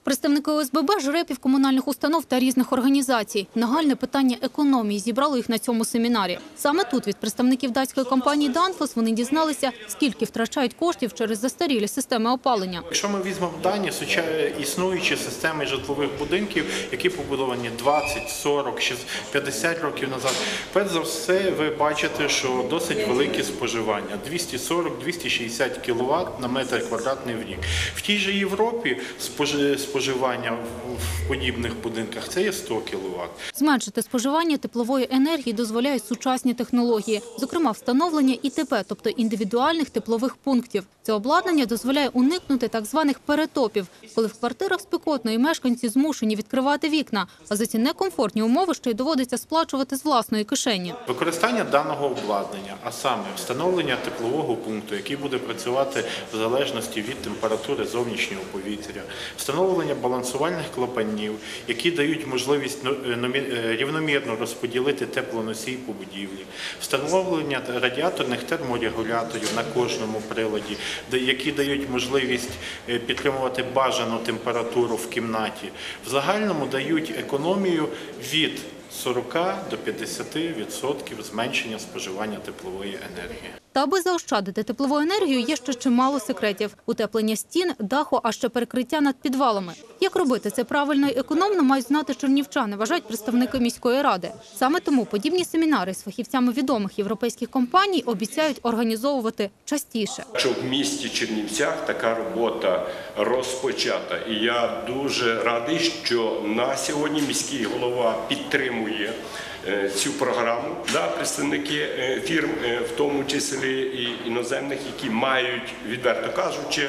Представники ОСББ, ЖРЕПів, комунальних установ та різних організацій. Нагальне питання економії зібрало їх на цьому семінарі. Саме тут від представників датської компанії «Данфос» вони дізналися, скільки втрачають коштів через застарілі системи опалення. Якщо ми візьмемо дані існуючі системи житлових будинків, які побудовані 20, 40, 50 років назад, перш за все ви бачите, що досить велике споживання – 240-260 кВт на метр квадратний в рік. В тій же Європі споживання в подібних будинках – це є 100 кВт. Зменшити споживання теплової енергії дозволяють сучасні технології, зокрема встановлення ІТП, тобто індивідуальних теплових пунктів. Це обладнання дозволяє уникнути так званих перетопів, коли в квартирах спекотно і мешканці змушені відкривати вікна, а за ці некомфортні умови ще й доводиться сплачувати з власної кишені. Використання даного обладнання, а саме встановлення теплового пункту, який буде працювати в залежності від температури зовнішнього повітря, встановлення балансувальних клапанів, які дають можливість рівномірно розподілити теплоносій по будівлі, встановлення радіаторних терморегуляторів на кожному приладі, які дають можливість підтримувати бажану температуру в кімнаті, в загальному дають економію від 40 до 50% зменшення споживання теплової енергії. Та аби заощадити теплову енергію, є ще чимало секретів. Утеплення стін, даху, а ще перекриття над підвалами. Як робити це правильно і економно, мають знати чернівчани, вважають представники міської ради. Саме тому подібні семінари з фахівцями відомих європейських компаній обіцяють організовувати частіше. Що в місті Чернівцях така робота розпочата. І я дуже радий, що на сьогодні міський голова підтримує цю програму. Представники фірм, в тому числі і іноземних, які мають, відверто кажучи,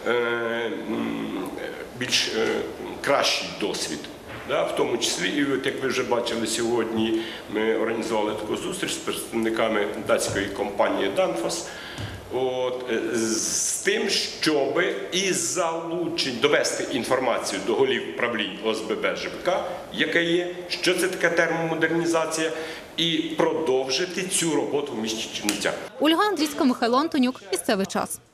більш кращий досвід. В тому числі, і от, як ви вже бачили сьогодні, ми організували таку зустріч з представниками датської компанії «Данфос», з тим, щоб довести інформацію до голів правлінь ОСББ ЖК, яка є, що це таке термомодернізація, і продовжити цю роботу в місті Чернівцях. Ольга Андрійська, Михайло Антонюк. Місцевий час.